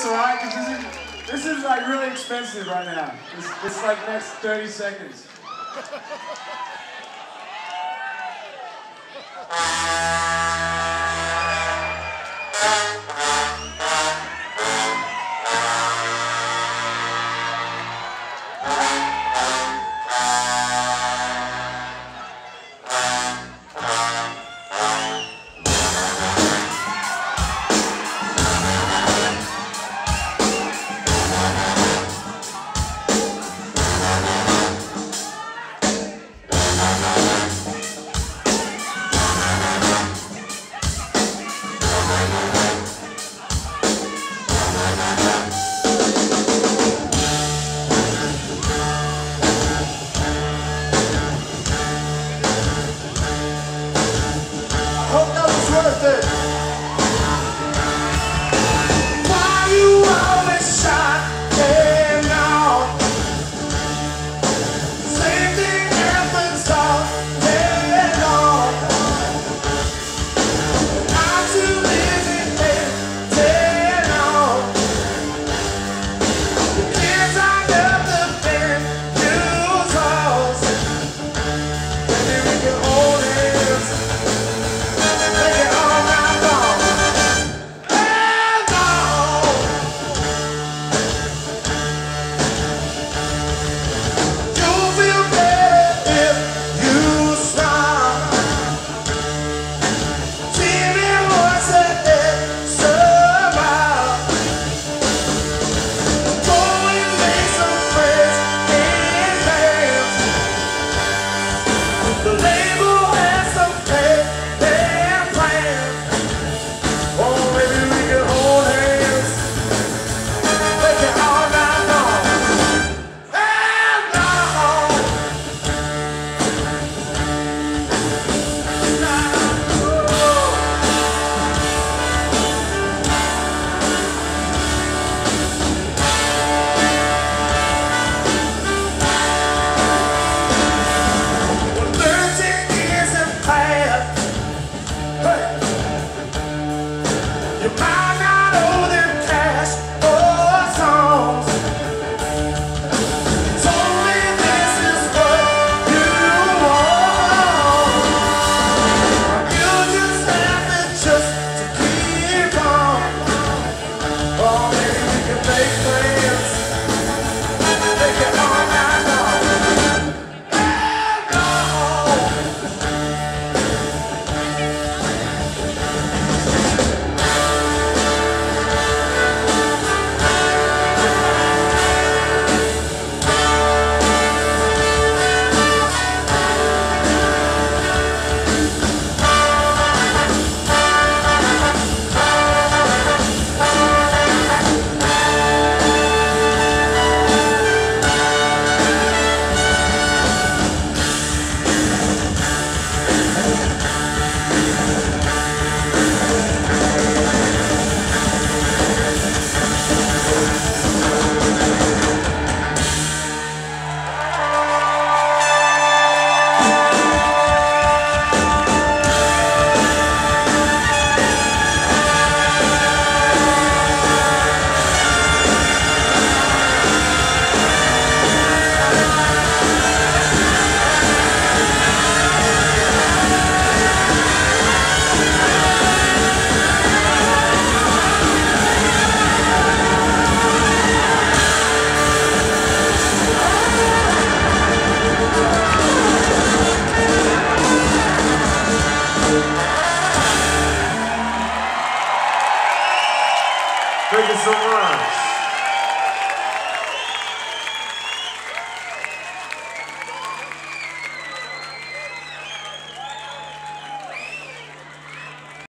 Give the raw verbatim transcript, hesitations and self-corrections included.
all right? Because this is, this is like really expensive right now. This, this like next thirty seconds. Hope that was worth it. Why you always shining on? Same thing happens all day long. I'm too busy waiting on. The kids I love the band news halls. Maybe we can hold hands. The label has some pay their plans. Oh, maybe we can hold hands, make it all night long. And long. Well, thirteen years have passed. Hey. You might not owe them cash or songs. Told me this is what you want. You just have to just to keep on. Oh, maybe we can make plans, make it all night long. And long. Thank you so much.